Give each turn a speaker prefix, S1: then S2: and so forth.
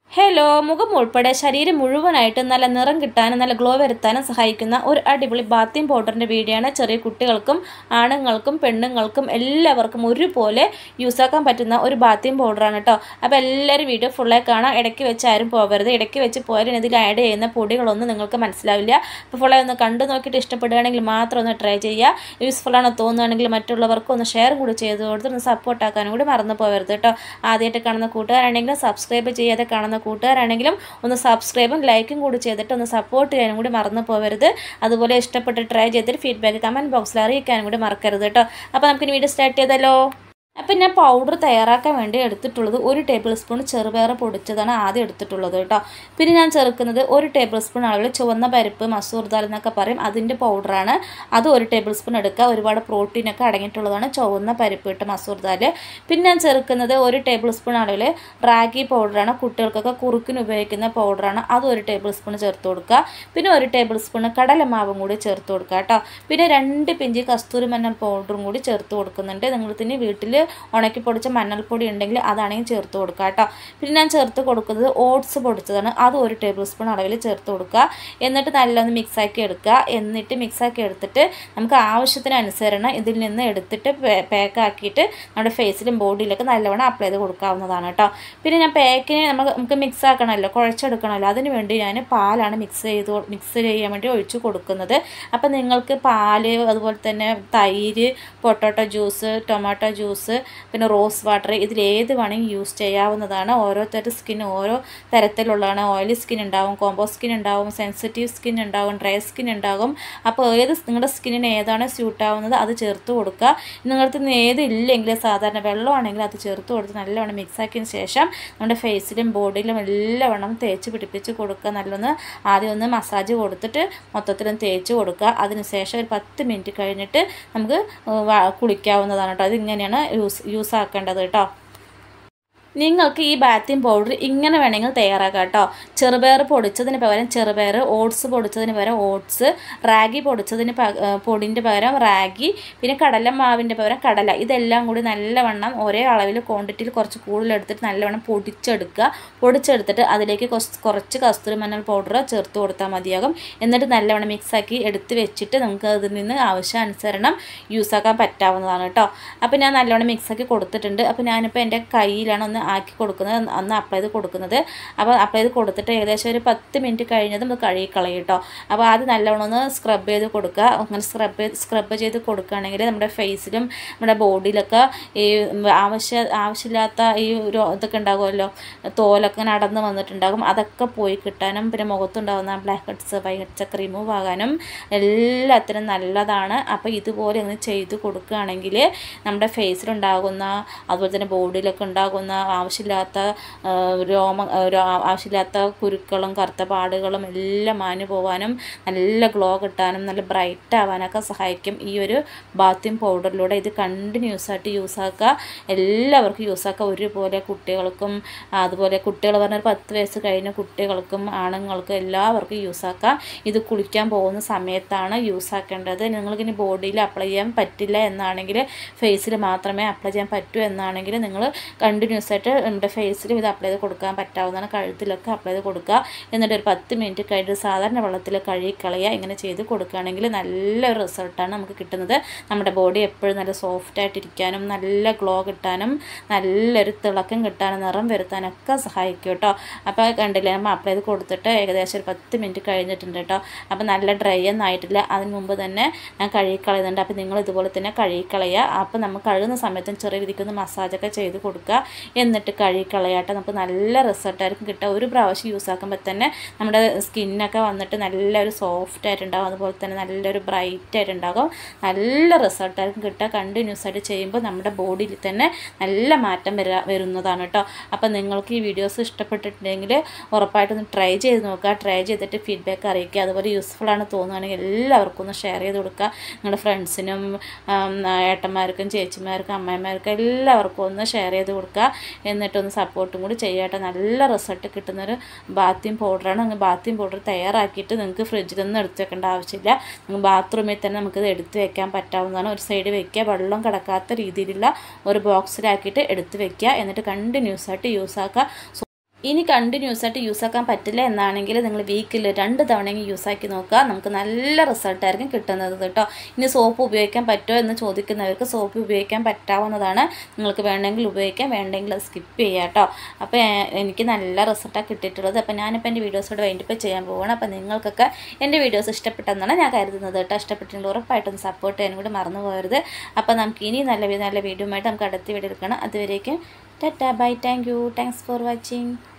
S1: Hello, മുഖം ഉൾപ്പെടെ ശരീരം മുഴുവനായിട്ട് നല്ല നിറം കിട്ടാനും നല്ല ഗ്ലോ വരുത്താനും സഹായിക്കുന്ന ഒരു അടിപൊളി ബാത്തിങ് പൗഡറിൻ്റെ വീഡിയോ ആണ്. ചെറിയ കുട്ടികൾക്കും ആണുങ്ങൾക്കും പെണ്ണുങ്ങൾക്കും എല്ലാവർക്കും ഒരുപോലെ യൂസാക്കാൻ പറ്റുന്ന ഒരു ബാത്തിങ് പൗഡറാണ് കേട്ടോ. അപ്പോൾ എല്ലാവരും വീഡിയോ ഫുള്ളായി കാണാം. ഇടയ്ക്ക് വെച്ച് ആരും പോകരുത്. ഇടയ്ക്ക് വെച്ച് പോയാലും ഇതിൽ ആഡ് ചെയ്യുന്ന പൊടികളൊന്നും നിങ്ങൾക്ക് മനസ്സിലാവില്ല. അപ്പോൾ ഫുള്ളായി ഒന്ന് കണ്ടു നോക്കിയിട്ട് ഇഷ്ടപ്പെടുകയാണെങ്കിൽ മാത്രം ഒന്ന് ട്രൈ ചെയ്യുക. യൂസ്ഫുള്ളാണ് തോന്നുകയാണെങ്കിൽ മറ്റുള്ളവർക്കും ഒന്ന് ഷെയർ കൂടി ചെയ്ത് കൊടുത്ത് ഒന്ന് സപ്പോർട്ടാക്കാനും കൂടി മറന്നു പോകരുത് കേട്ടോ. ആദ്യമായിട്ട് കാണുന്ന കൂട്ടുകാരാണെങ്കിലും സബ്സ്ക്രൈബ് ചെയ്യാതെ കാണുന്ന കൂട്ടുകാരാണെങ്കിലും ഒന്ന് സബ്സ്ക്രൈബും ലൈക്കും കൂടി ചെയ്തിട്ട് ഒന്ന് സപ്പോർട്ട് ചെയ്യാനും കൂടി മറന്നു പോകരുത്. അതുപോലെ ഇഷ്ടപ്പെട്ട് ട്രൈ ചെയ്തിട്ട് ഫീഡ്ബാക്ക് കമൻറ്റ് ബോക്സിൽ അറിയിക്കാനും കൂടി മറക്കരുത് കേട്ടോ. അപ്പോൾ നമുക്കിനി വീഡിയോ സ്റ്റാർട്ട് ചെയ്താലോ. അപ്പം ഞാൻ പൗഡർ തയ്യാറാക്കാൻ വേണ്ടി എടുത്തിട്ടുള്ളത് 1 ടേബിൾ സ്പൂൺ ചെറുപയർ പൊടിച്ചതാണ് ആദ്യം എടുത്തിട്ടുള്ളത് കേട്ടോ. പിന്നെ ഞാൻ ചേർക്കുന്നത് 1 ടേബിൾ സ്പൂൺ അളവിൽ ചുവന്ന പരിപ്പ് മസൂർ ദാൽ എന്നൊക്കെ പറയും, അതിൻ്റെ പൗഡറാണ്. അത് 1 ടേബിൾ സ്പൂൺ എടുക്കുക. ഒരുപാട് പ്രോട്ടീനൊക്കെ അടങ്ങിയിട്ടുള്ളതാണ് ചുവന്ന പരിപ്പ് ഇട്ട് മസൂർ ദാൽ. പിന്നെ ഞാൻ ചേർക്കുന്നത് 1 ടേബിൾ സ്പൂൺ അളവിൽ റാഗി പൗഡറാണ്. കുട്ടികൾക്കൊക്കെ കുറുക്കിന് ഉപയോഗിക്കുന്ന പൗഡറാണ്. അത് 1 ടേബിൾ സ്പൂൺ ചേർത്ത് കൊടുക്കുക. പിന്നെ 1 ടേബിൾ സ്പൂൺ കടലമാവും കൂടി ചേർത്ത് കൊടുക്കുക കേട്ടോ. പിന്നെ 2 പിഞ്ച് കസ്തൂരി മഞ്ഞൾ പൗഡറും കൂടി ചേർത്ത് കൊടുക്കുന്നുണ്ട്. നിങ്ങൾക്ക് വീട്ടിൽ ഉണക്കി പൊടിച്ച മഞ്ഞൾപ്പൊടി ഉണ്ടെങ്കിൽ അതാണെങ്കിൽ ചേർത്ത് കൊടുക്കുക കേട്ടോ. പിന്നെ ഞാൻ ചേർത്ത് കൊടുക്കുന്നത് ഓട്സ് പൊടിച്ചതാണ്. അത് 1 ടേബിൾ സ്പൂൺ അളവിൽ ചേർത്ത് കൊടുക്കുക. എന്നിട്ട് നല്ലൊന്ന് മിക്സാക്കി എടുക്കുക. എന്നിട്ട് മിക്സാക്കി എടുത്തിട്ട് നമുക്ക് ആവശ്യത്തിനനുസരണം ഇതിൽ നിന്ന് എടുത്തിട്ട് പാക്കാക്കിയിട്ട് നമ്മുടെ ഫേസിലും ബോഡിയിലൊക്കെ നല്ലവണ്ണം അപ്ലൈ ചെയ്ത് കൊടുക്കാവുന്നതാണ് കേട്ടോ. പിന്നെ ഞാൻ പാക്കിന് നമുക്ക് മിക്സ് ആക്കണമല്ലോ, കുഴച്ചെടുക്കണമല്ലോ, അതിന് വേണ്ടി ഞാൻ പാലാണ് മിക്സ് ചെയ്യാൻ വേണ്ടി ഒഴിച്ച് കൊടുക്കുന്നത്. അപ്പം നിങ്ങൾക്ക് പാല്, അതുപോലെ തന്നെ തൈര്, പൊട്ടാറ്റോ ജ്യൂസ്, ടൊമാറ്റോ ജ്യൂസ്, പിന്നെ റോസ് വാട്ടർ, ഇതിലേത് വേണമെങ്കിൽ യൂസ് ചെയ്യാവുന്നതാണ്. ഓരോരുത്തരുടെ സ്കിൻ ഓരോ തരത്തിലുള്ളതാണ്. ഓയിലി സ്കിൻ ഉണ്ടാവും, കോംബോ സ്കിൻ ഉണ്ടാവും, സെൻസിറ്റീവ് സ്കിൻ ഉണ്ടാവും, ഡ്രൈ സ്കിൻ ഉണ്ടാകും. അപ്പോൾ നിങ്ങളുടെ സ്കിന്നിന് ഏതാണ് സ്യൂട്ട് ആവുന്നത് അത് ചേർത്ത് കൊടുക്കുക. നിങ്ങൾക്ക് ഏത് ഇല്ലെങ്കിൽ സാധാരണ വെള്ളമാണെങ്കിൽ അത് ചേർത്ത് കൊടുത്ത് നല്ലവണ്ണം മിക്സാക്കിയതിന് ശേഷം നമ്മുടെ ഫേസിലും ബോഡിയിലും എല്ലാവണ്ണം തേച്ച് പിടിപ്പിച്ച് കൊടുക്കുക. നല്ലൊന്ന് ആദ്യം ഒന്ന് മസാജ് കൊടുത്തിട്ട് മൊത്തത്തിലും തേച്ച് കൊടുക്കുക. അതിനുശേഷം ഒരു 10 മിനിറ്റ് കഴിഞ്ഞിട്ട് നമുക്ക് കുളിക്കാവുന്നതാണ് കേട്ടോ. അതിങ്ങനെയാണ് യൂസ് ആക്കേണ്ടത് കേട്ടോ. നിങ്ങൾക്ക് ഈ ബാത്തിങ് പൗഡർ ഇങ്ങനെ വേണമെങ്കിൽ തയ്യാറാക്കാം കേട്ടോ. ചെറുപയർ പൊടിച്ചതിന് പകരം ചെറുപയർ, ഓട്സ് പൊടിച്ചതിന് പകരം ഓട്സ്, റാഗി പൊടിൻ്റെ പകരം റാഗി, പിന്നെ കടലമാവിൻ്റെ പകരം കടല. ഇതെല്ലാം കൂടി നല്ലവണ്ണം ഒരേ അളവിൽ ക്വാണ്ടിറ്റിയിൽ കുറച്ച് കൂടുതലെടുത്തിട്ട് നല്ലവണ്ണം പൊടിച്ചെടുത്തിട്ട് അതിലേക്ക് കുറച്ച് കസ്തൂരി മഞ്ഞൾ പൗഡർ ചേർത്ത് കൊടുത്താൽ മതിയാകും. എന്നിട്ട് നല്ലവണ്ണം മിക്സാക്കി എടുത്ത് വെച്ചിട്ട് നമുക്ക് അതിൽ നിന്ന് ആവശ്യാനുസരണം യൂസാക്കാൻ പറ്റാവുന്നതാണ് കേട്ടോ. അപ്പോൾ ഞാൻ നല്ലവണ്ണം മിക്സാക്കി കൊടുത്തിട്ടുണ്ട്. അപ്പോൾ ഞാനിപ്പോൾ എൻ്റെ കയ്യിലാണ് ഒന്ന് ആക്കി കൊടുക്കുന്നത്, ഒന്ന് അപ്ലൈ ചെയ്ത് കൊടുക്കുന്നത്. അപ്പോൾ അപ്ലൈ ചെയ്ത് കൊടുത്തിട്ട് ഏകദേശം ഒരു 10 മിനിറ്റ് കഴിഞ്ഞത് നമുക്ക് കഴുകിക്കളയും കേട്ടോ. അപ്പോൾ അത് നല്ലവണ്ണം ഒന്ന് സ്ക്രബ് ചെയ്ത് കൊടുക്കുക. അങ്ങനെ സ്ക്രബ് ചെയ്ത് കൊടുക്കുകയാണെങ്കിൽ നമ്മുടെ ഫേസിലും നമ്മുടെ ബോഡിയിലൊക്കെ ഈ ആവശ്യമില്ലാത്ത ഈ ഇതൊക്കെ ഉണ്ടാകുമല്ലോ, തോലൊക്കെ നടന്ന് വന്നിട്ടുണ്ടാകും, അതൊക്കെ പോയി കിട്ടാനും പിന്നെ മുഖത്തുണ്ടാകുന്ന blackheads whiteheads remove ആകാനും എല്ലാത്തിനും നല്ലതാണ്. അപ്പോൾ ഇതുപോലെ ഒന്ന് ചെയ്ത് കൊടുക്കുകയാണെങ്കിൽ നമ്മുടെ ഫേസിലുണ്ടാകുന്ന അതുപോലെ തന്നെ ബോഡിയിലൊക്കെ ഉണ്ടാകുന്ന ആവശ്യമില്ലാത്ത കുരുക്കളും കറുത്ത പാടുകളും എല്ലാം മാഞ്ഞു പോകാനും നല്ല ഗ്ലോ കിട്ടാനും നല്ല ബ്രൈറ്റ് ആവാനൊക്കെ സഹായിക്കും ഈ ഒരു ബാത്തിങ് പൗഡറിലൂടെ. ഇത് കണ്ടിന്യൂസ് ആയിട്ട് യൂസാക്കുക. എല്ലാവർക്കും യൂസാക്കുക. ഒരുപോലെ കുട്ടികൾക്കും, അതുപോലെ കുട്ടികൾ പറഞ്ഞാൽ 10 വയസ്സ് കഴിഞ്ഞ കുട്ടികൾക്കും ആണുങ്ങൾക്കും എല്ലാവർക്കും യൂസാക്കാം. ഇത് കുളിക്കാൻ പോകുന്ന സമയത്താണ് യൂസാക്കേണ്ടത്. നിങ്ങൾക്കിനി ബോഡിയിൽ അപ്ലൈ ചെയ്യാൻ പറ്റില്ല എന്നാണെങ്കിൽ, ഫേസിൽ മാത്രമേ അപ്ലൈ ചെയ്യാൻ പറ്റൂ എന്നാണെങ്കിൽ നിങ്ങൾ കണ്ടിന്യൂസ് ആയിട്ട് നമ്മുടെ ഫേസിലും ഇത് അപ്ലൈ ചെയ്ത് കൊടുക്കാൻ പറ്റാവുന്നതാണ്. കഴുത്തിലൊക്കെ അപ്ലൈ ചെയ്ത് കൊടുക്കുക. എന്നിട്ട് ഒരു 10 മിനിറ്റ് കഴിഞ്ഞിട്ട് സാധാരണ വെള്ളത്തിൽ കഴുകിക്കളയുക. ഇങ്ങനെ ചെയ്ത് കൊടുക്കുകയാണെങ്കിൽ നല്ലൊരു റിസൾട്ടാണ് നമുക്ക് കിട്ടുന്നത്. നമ്മുടെ ബോഡി എപ്പോഴും നല്ല സോഫ്റ്റായിട്ടിരിക്കാനും നല്ല ഗ്ലോ കിട്ടാനും നല്ലൊരു തിളക്കം കിട്ടാനും നിറം വരുത്താനൊക്കെ സഹായിക്കും കേട്ടോ. അപ്പോൾ കണ്ടില്ലേ, നമ്മൾ അപ്ലൈ ചെയ്ത് കൊടുത്തിട്ട് ഏകദേശം ഒരു 10 മിനിറ്റ് കഴിഞ്ഞിട്ടുണ്ട് കേട്ടോ. അപ്പോൾ നല്ല ഡ്രൈ ഒന്നും ആയിട്ടില്ല. അതിന് മുമ്പ് തന്നെ ഞാൻ കഴുകിക്കളയുന്നുണ്ട്. അപ്പോൾ നിങ്ങൾ ഇതുപോലെ തന്നെ കഴുകിക്കളയുക. അപ്പോൾ നമ്മൾ കഴുകുന്ന സമയത്തും ചെറിയ രീതിക്കൊന്ന് മസാജൊക്കെ ചെയ്ത് കൊടുക്കുക. എന്നിട്ട് കഴുകിക്കളയാട്ടെ. നമുക്ക് നല്ല റിസൾട്ടായിരിക്കും കിട്ടുക. ഒരു പ്രാവശ്യം യൂസ് ആക്കുമ്പോൾ തന്നെ നമ്മുടെ സ്കിന്നൊക്കെ വന്നിട്ട് നല്ലൊരു സോഫ്റ്റ് ആയിട്ടുണ്ടാകും, അതുപോലെ തന്നെ നല്ലൊരു ബ്രൈറ്റ് ആയിട്ടുണ്ടാകും. നല്ല റിസൾട്ടായിരിക്കും കിട്ടുക. കണ്ടിന്യൂസ് ആയിട്ട് ചെയ്യുമ്പോൾ നമ്മുടെ ബോഡിയിൽ തന്നെ നല്ല മാറ്റം വരുന്നതാണ് കേട്ടോ. അപ്പോൾ നിങ്ങൾക്ക് ഈ വീഡിയോസ് ഇഷ്ടപ്പെട്ടിട്ടുണ്ടെങ്കിൽ ഉറപ്പായിട്ടൊന്ന് ട്രൈ ചെയ്ത് നോക്കുക. ട്രൈ ചെയ്തിട്ട് ഫീഡ്ബാക്ക് അറിയിക്കുക. അതുപോലെ യൂസ്ഫുള്ളാണ് തോന്നുകയാണെങ്കിൽ എല്ലാവർക്കും ഒന്ന് ഷെയർ ചെയ്ത് കൊടുക്കുക. നിങ്ങളുടെ ഫ്രണ്ട്സിനും ഏട്ടന്മാർക്കും ചേച്ചിമാർക്കും അമ്മമാർക്കും എല്ലാവർക്കും ഒന്ന് ഷെയർ ചെയ്ത് കൊടുക്കുക. എന്നിട്ടൊന്ന് സപ്പോർട്ടും കൂടി ചെയ്യട്ടെ. നല്ല റിസൾട്ട് കിട്ടുന്നൊരു ബാത്തിങ് പൗഡറാണ്. നിങ്ങൾ ബാത്തിങ് പൗഡർ തയ്യാറാക്കിയിട്ട് നിങ്ങൾക്ക് ഫ്രിഡ്ജിലൊന്നും എടുത്ത് വെക്കേണ്ട ആവശ്യമില്ല. നിങ്ങൾ ബാത്റൂമിൽ തന്നെ നമുക്കിത് എടുത്ത് വെക്കാൻ പറ്റാവുന്നതാണ്. ഒരു സൈഡ് വെക്കുക, വെള്ളം കിടക്കാത്ത രീതിയിലുള്ള ഒരു ബോക്സിലാക്കിയിട്ട് എടുത്ത് വെക്കുക. എന്നിട്ട് കണ്ടിന്യൂസ് ആയിട്ട് യൂസ് ആക്കുക. ഇനി കണ്ടിന്യൂസ് ആയിട്ട് യൂസ് ആക്കാൻ പറ്റില്ല എന്നാണെങ്കിൽ നിങ്ങൾ വീക്കിൽ 2 തവണയെങ്കിലും യൂസ് ആക്കി നോക്കുക. നമുക്ക് നല്ല റിസൾട്ടായിരിക്കും കിട്ടുന്നത് കേട്ടോ. ഇനി സോപ്പ് ഉപയോഗിക്കാൻ പറ്റുമോ എന്ന് ചോദിക്കുന്നവർക്ക് സോപ്പ് ഉപയോഗിക്കാൻ പറ്റാവുന്നതാണ്. നിങ്ങൾക്ക് വേണമെങ്കിൽ ഉപയോഗിക്കാം, വേണ്ടെങ്കിൽ അത് സ്കിപ്പ് ചെയ്യാം കേട്ടോ. അപ്പോൾ എനിക്ക് നല്ല റിസൾട്ടാണ് കിട്ടിയിട്ടുള്ളത്. അപ്പോൾ ഞാനിപ്പോൾ എൻ്റെ വീഡിയോസോട് വൈൻഡപ്പ് ചെയ്യാൻ പോവുകയാണ്. അപ്പോൾ നിങ്ങൾക്കൊക്കെ എൻ്റെ വീഡിയോസ് ഇഷ്ടപ്പെട്ടെന്നാണ് ഞാൻ കരുതുന്നത് കേട്ടോ. ഇഷ്ടപ്പെട്ടെങ്കിൽ ഉറപ്പായിട്ടും സപ്പോർട്ട് ചെയ്യാനും കൂടി മറന്നു പോകരുത്. അപ്പോൾ നമുക്ക് ഇനി നല്ല വീഡിയോ ആയിട്ട് നമുക്ക് അടുത്ത വീഡിയോ എടുക്കണം. അതുവരേക്കും tata bye. Thank you. Thanks for watching.